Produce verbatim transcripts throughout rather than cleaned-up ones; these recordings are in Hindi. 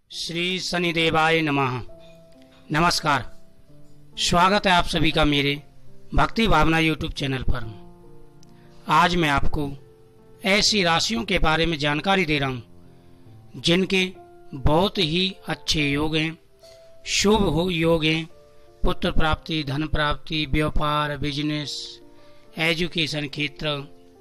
श्री शनिदेवाय नमः। नमस्कार, स्वागत है आप सभी का मेरे भक्ति भावना यूट्यूब चैनल पर। आज मैं आपको ऐसी राशियों के बारे में जानकारी दे रहा हूँ जिनके बहुत ही अच्छे योग हैं, शुभ हो योग हैं। पुत्र प्राप्ति, धन प्राप्ति, व्यापार, बिजनेस, एजुकेशन क्षेत्र,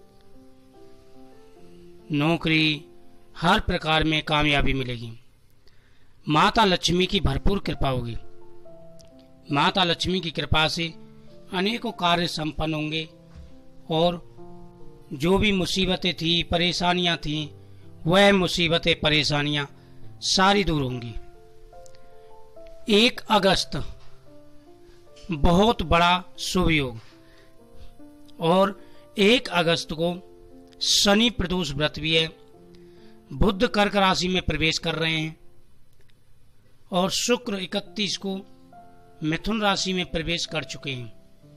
नौकरी, हर प्रकार में कामयाबी मिलेगी। माता लक्ष्मी की भरपूर कृपा होगी। माता लक्ष्मी की कृपा से अनेकों कार्य संपन्न होंगे और जो भी मुसीबतें थी, परेशानियां थी, वह मुसीबतें, परेशानियां सारी दूर होंगी। एक अगस्त बहुत बड़ा शुभ योग और एक अगस्त को शनि प्रदोष व्रत भी है। बुध कर्क राशि में प्रवेश कर रहे हैं और शुक्र इकतीस को मिथुन राशि में प्रवेश कर चुके हैं।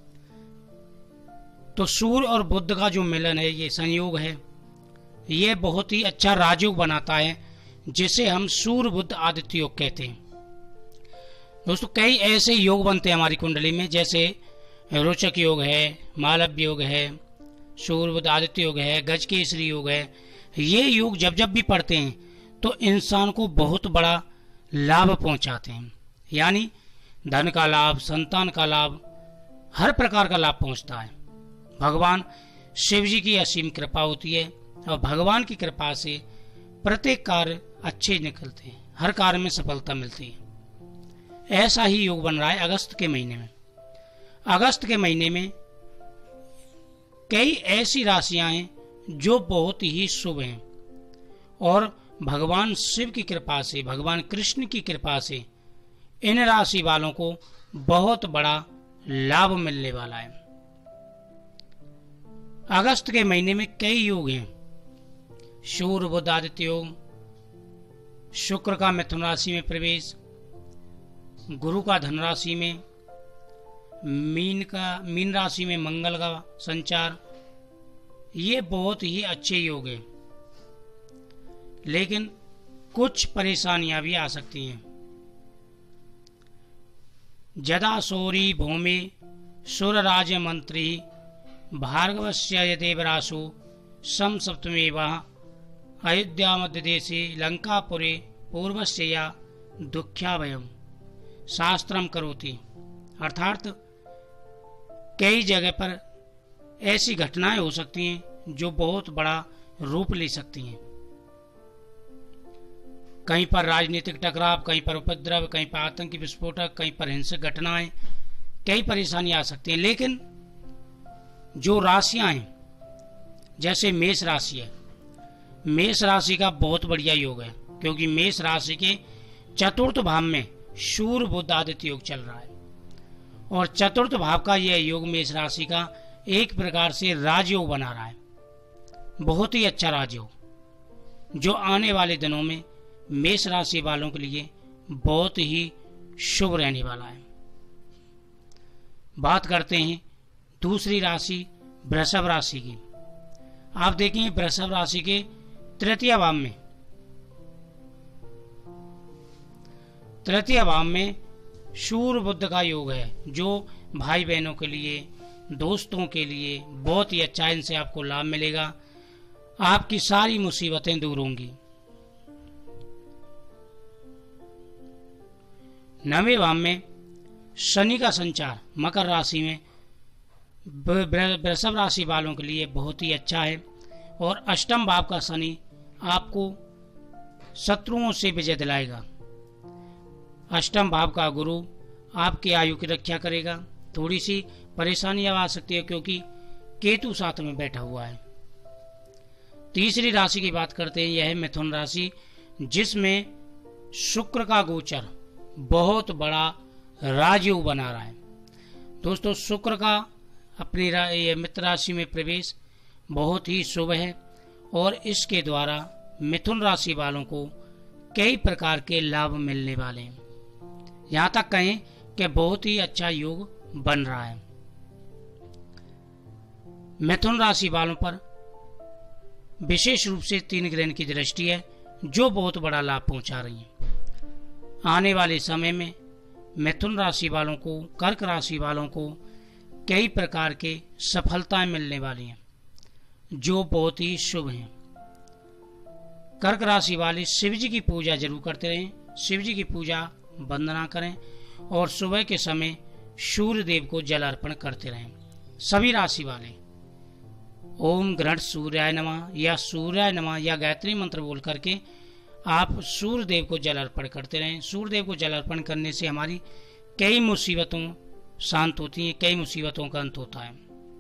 तो सूर्य और बुध का जो मिलन है, ये संयोग है, ये बहुत ही अच्छा राजयोग बनाता है, जिसे हम सूर्य बुध आदित्य योग कहते हैं। दोस्तों, कई ऐसे योग बनते हैं हमारी कुंडली में, जैसे रोचक योग है, मालव्य योग है, सूर्य बुध आदित्य योग है, गजकेसरी योग है। ये योग जब जब भी पढ़ते हैं तो इंसान को बहुत बड़ा लाभ पहुंचाते हैं, यानी धन का लाभ, संतान का लाभ, हर प्रकार का लाभ पहुंचता है। भगवान शिव जी की असीम कृपा होती है और भगवान की कृपा से प्रत्येक कार्य अच्छे निकलते हैं, हर कार्य में सफलता मिलती है। ऐसा ही योग बन रहा है अगस्त के महीने में। अगस्त के महीने में कई ऐसी राशियां हैं जो बहुत ही शुभ हैं और भगवान शिव की कृपा से, भगवान कृष्ण की कृपा से इन राशि वालों को बहुत बड़ा लाभ मिलने वाला है। अगस्त के महीने में कई योग हैं। सूर्य बुध आदित्य योग, शुक्र का मिथुन राशि में प्रवेश, गुरु का धन राशि में, मीन का मीन राशि में मंगल का संचार, ये बहुत ही अच्छे योग हैं। लेकिन कुछ परेशानियां भी आ सकती हैं। जदा सौरी भूमि सुर राज मंत्री भार्गवस्य देवरासु सम सप्तमेव अयोध्या मध्य देशे लंकापुरे पूर्वस्य या दुख्याभयम शास्त्रम करोति। अर्थात कई जगह पर ऐसी घटनाएं हो सकती हैं जो बहुत बड़ा रूप ले सकती हैं। कहीं पर राजनीतिक टकराव, कहीं पर उपद्रव, कहीं पर आतंकी विस्फोटक, कहीं पर हिंसक घटनाएं, कई परेशानी आ सकती हैं। लेकिन जो राशियां हैं, जैसे मेष राशि है, मेष राशि का बहुत बढ़िया योग है, क्योंकि मेष राशि के चतुर्थ भाव में सूर्य बुध आदित्य योग चल रहा है और चतुर्थ भाव का यह योग मेष राशि का एक प्रकार से राजयोग बना रहा है। बहुत ही अच्छा राजयोग जो आने वाले दिनों में मेष राशि वालों के लिए बहुत ही शुभ रहने वाला है। बात करते हैं दूसरी राशि वृषभ राशि की। आप देखेंगे वृषभ राशि के तृतीय भाव में तृतीय भाव में सूर्य बुध का योग है, जो भाई बहनों के लिए, दोस्तों के लिए बहुत ही अच्छा। इनसे आपको लाभ मिलेगा, आपकी सारी मुसीबतें दूर होंगी। नवें भाव में शनि का संचार मकर राशि में वृषभ राशि वालों के लिए बहुत ही अच्छा है और अष्टम भाव का शनि आपको शत्रुओं से विजय दिलाएगा। अष्टम भाव का गुरु आपकी आयु की रक्षा करेगा। थोड़ी सी परेशानियां आ सकती है क्योंकि केतु साथ में बैठा हुआ है। तीसरी राशि की बात करते हैं, यह है मिथुन राशि, जिसमें शुक्र का गोचर बहुत बड़ा राजयोग बना रहा है। दोस्तों, शुक्र का अपनी रा, मित्र राशि में प्रवेश बहुत ही शुभ है और इसके द्वारा मिथुन राशि वालों को कई प्रकार के लाभ मिलने वाले हैं। यहां तक कहें कि बहुत ही अच्छा योग बन रहा है। मिथुन राशि वालों पर विशेष रूप से तीन ग्रह की दृष्टि है जो बहुत बड़ा लाभ पहुंचा रही है। आने वाले समय में मिथुन राशि वालों को, कर्क राशि वालों को कई प्रकार के सफलताएं मिलने वाली हैं जो बहुत ही शुभ हैं। कर्क राशि वाले शिव जी की पूजा जरूर करते रहें, शिव जी की पूजा वंदना करें और सुबह के समय सूर्य देव को जल अर्पण करते रहें। सभी राशि वाले ओम ग्रहण सूर्याय नमः या सूर्याय नमः या गायत्री मंत्र बोल करके आप सूर्य देव को जल अर्पण करते रहें। सूर्य देव को जल अर्पण करने से हमारी कई मुसीबतों शांत होती हैं, कई मुसीबतों का अंत होता है।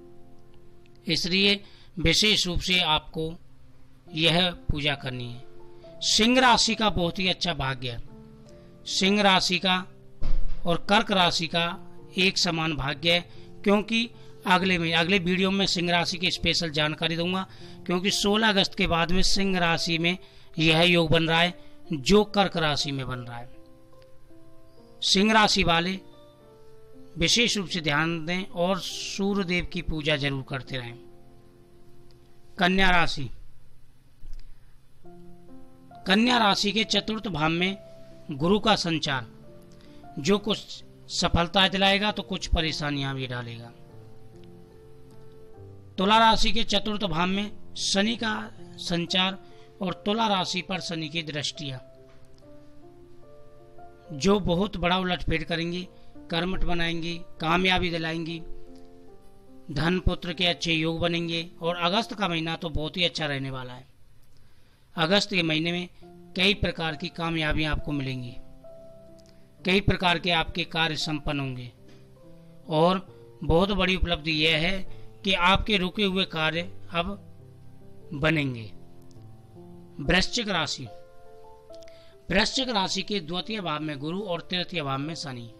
इसलिए विशेष रूप से आपको यह पूजा करनी है। सिंह राशि का बहुत ही अच्छा भाग्य है। सिंह राशि का और कर्क राशि का एक समान भाग्य है, क्योंकि अगले में अगले वीडियो में सिंह राशि की स्पेशल जानकारी दूंगा, क्योंकि सोलह अगस्त के बाद में सिंह राशि में यह योग बन रहा है जो कर्क राशि में बन रहा है। सिंह राशि वाले विशेष रूप से ध्यान दें और सूर्य देव की पूजा जरूर करते रहें। कन्या राशि, कन्या राशि के चतुर्थ भाव में गुरु का संचार जो कुछ सफलता दिलाएगा तो कुछ परेशानियां भी डालेगा। तुला राशि के चतुर्थ भाव में शनि का संचार और तुला राशि पर शनि की दृष्टियां जो बहुत बड़ा उलटफेर करेंगी, कर्मठ बनाएंगी, कामयाबी दिलाएंगी, धन पुत्र के अच्छे योग बनेंगे। और अगस्त का महीना तो बहुत ही अच्छा रहने वाला है। अगस्त के महीने में कई प्रकार की कामयाबियां आपको मिलेंगी, कई प्रकार के आपके कार्य संपन्न होंगे और बहुत बड़ी उपलब्धि यह है कि आपके रुके हुए कार्य अब बनेंगे। वृश्चिक राशि, वृश्चिक राशि के द्वितीय भाव में गुरु और तृतीय भाव में शनि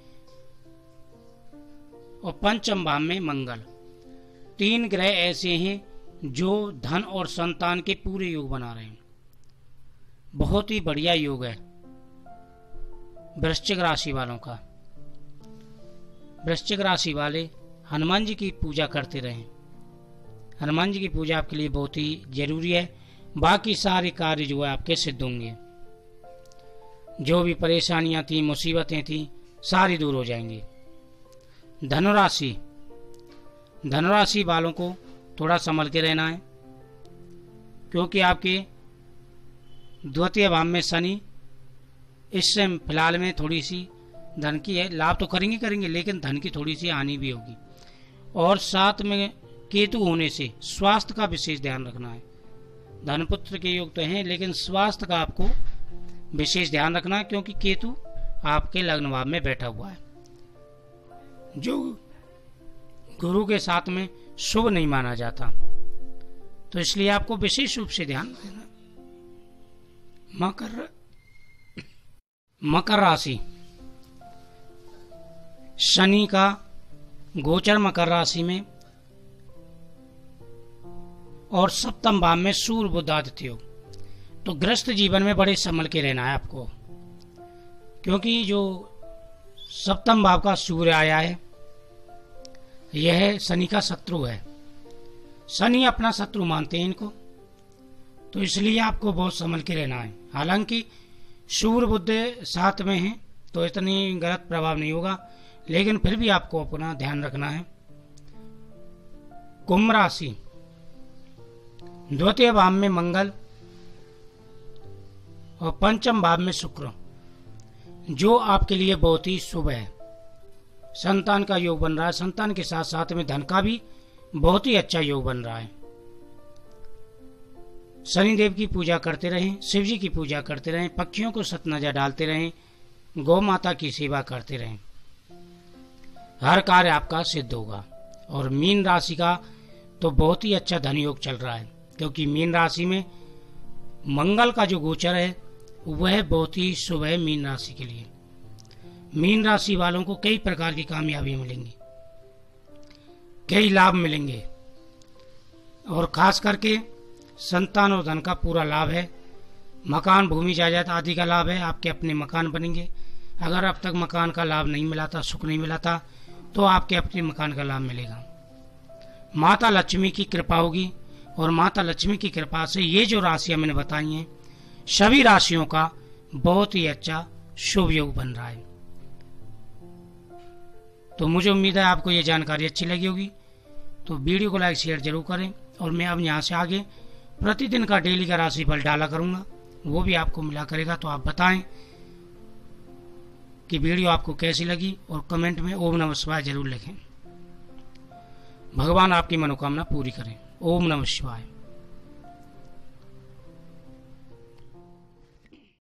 और पंचम भाव में मंगल, तीन ग्रह ऐसे हैं जो धन और संतान के पूरे योग बना रहे हैं। बहुत ही बढ़िया योग है वृश्चिक राशि वालों का। वृश्चिक राशि वाले हनुमान जी की पूजा करते रहें। हनुमान जी की पूजा आपके लिए बहुत ही जरूरी है। बाकी सारे कार्य जो है आपके सिद्ध होंगे। जो भी परेशानियां थी, मुसीबतें थी, सारी दूर हो जाएंगी। धनुराशि, धनुराशि वालों को थोड़ा संभल के रहना है, क्योंकि आपके द्वितीय भाव में शनि इस समय फिलहाल में थोड़ी सी धन की है, लाभ तो करेंगे करेंगे लेकिन धन की थोड़ी सी हानि भी होगी। और साथ में केतु होने से स्वास्थ्य का विशेष ध्यान रखना है। धनपुत्र के योग तो हैं लेकिन स्वास्थ्य का आपको विशेष ध्यान रखना है, क्योंकि केतु आपके लग्न भाव में बैठा हुआ है जो गुरु के साथ में शुभ नहीं माना जाता, तो इसलिए आपको विशेष रूप से ध्यान देना। मकर मकर राशि, शनि का गोचर मकर राशि में और सप्तम भाव में सूर्य बुध आदित्य योग, तो गृहस्थ जीवन में बड़े संभल के रहना है आपको, क्योंकि जो सप्तम भाव का सूर्य आया है यह शनि का शत्रु है। शनि अपना शत्रु मानते हैं इनको, तो इसलिए आपको बहुत संभल के रहना है। हालांकि सूर्य बुध साथ में है तो इतनी गलत प्रभाव नहीं होगा, लेकिन फिर भी आपको अपना ध्यान रखना है। कुंभ राशि, द्वितीय भाव में मंगल और पंचम भाव में शुक्र, जो आपके लिए बहुत ही शुभ है। संतान का योग बन रहा है, संतान के साथ साथ में धन का भी बहुत ही अच्छा योग बन रहा है। शनिदेव की पूजा करते रहें, शिव जी की पूजा करते रहें, पक्षियों को सतनजा डालते रहें, गौ माता की सेवा करते रहें, हर कार्य आपका सिद्ध होगा। और मीन राशि का तो बहुत ही अच्छा धन योग चल रहा है, क्योंकि मीन राशि में मंगल का जो गोचर है वह बहुत ही शुभ है मीन राशि के लिए। मीन राशि वालों को कई प्रकार की कामयाबी मिलेंगी, कई लाभ मिलेंगे और खास करके संतान और धन का पूरा लाभ है। मकान, भूमि, जायदाद आदि का लाभ है, आपके अपने मकान बनेंगे। अगर अब तक मकान का लाभ नहीं मिला था, सुख नहीं मिला था, तो आपके अपने मकान का लाभ मिलेगा। माता लक्ष्मी की कृपा होगी और माता लक्ष्मी की कृपा से ये जो राशियां मैंने बताई हैं सभी राशियों का बहुत ही अच्छा शुभ योग बन रहा है। तो मुझे उम्मीद है आपको ये जानकारी अच्छी लगी होगी। तो वीडियो को लाइक शेयर जरूर करें। और मैं अब यहाँ से आगे प्रतिदिन का डेली का राशिफल डाला करूंगा, वो भी आपको मिला करेगा। तो आप बताएं कि वीडियो आपको कैसी लगी और कमेंट में ओम नमः शिवाय जरूर लिखें। भगवान आपकी मनोकामना पूरी करें। ओम नमः शिवाय।